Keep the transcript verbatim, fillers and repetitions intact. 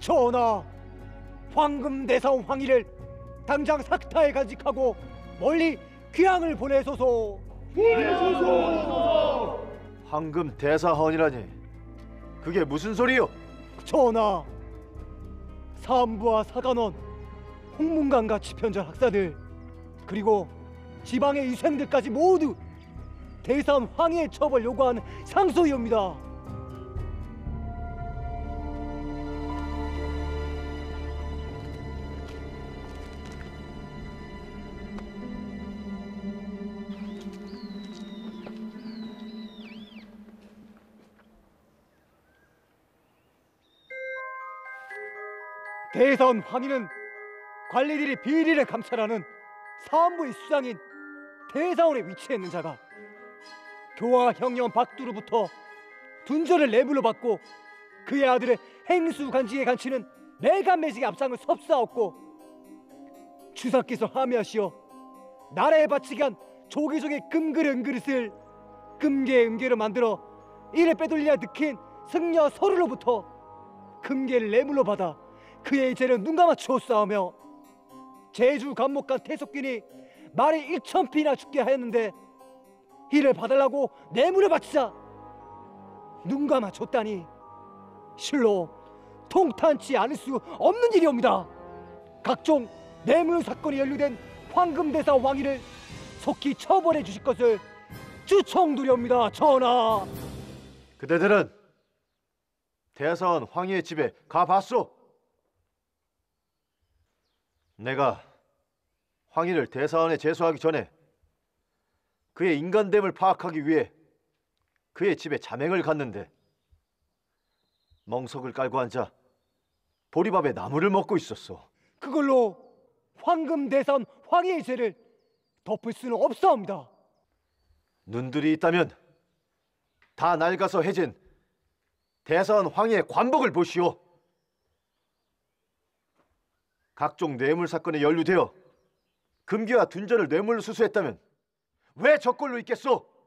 전하, 황금대사원 황희를 당장 삭타에 간직하고 멀리 귀향을 보내소서. 보내소서. 황금대사헌이라니 그게 무슨 소리요? 전하, 사암부와 사간원, 홍문관과 지편전 학사들, 그리고 지방의 유생들까지 모두 대사원 황희의 처벌 요구하는 상소이옵니다. 대사원 황희는 관리들이 비리를 감찰하는 사암부의 수장인 대사원에 위치해 있는 자가 교화 형령 박두로부터 둔절을 내물로 받고 그의 아들의 행수 간직에 간치는 내간매직의 앞상을 섭사하였고 주상께서 하매하시어 나라에 바치게 한 조기종의 금그릇 은그릇을 금계 은계로 만들어 이를 빼돌리려 느낀 승려 서류로부터 금계를 내물로 받아 그의 죄를 눈감아 주었사오며 제주 감목간 태석균이 말이 일천 피나 죽게 하였는데 이를 받으려고 뇌물을 바치자 눈감아 줬다니 실로 통탄치 않을 수 없는 일이옵니다. 각종 뇌물 사건이 연루된 황금대사 왕희를 속히 처벌해 주실 것을 주청드리옵니다. 전하. 그대들은 대사원 황희의 집에 가봤소? 내가 황희를 대사원에 제소하기 전에 그의 인간됨을 파악하기 위해 그의 집에 자맹을 갔는데 멍석을 깔고 앉아 보리밥에 나물을 먹고 있었소. 그걸로 황금대사원 황희의 죄를 덮을 수는 없사옵니다. 눈들이 있다면 다 낡아서 해진 대사원 황희의 관복을 보시오. 각종 뇌물 사건에 연루되어 금괴와 둔전을 뇌물로 수수했다면 왜 저꼴로 있겠소?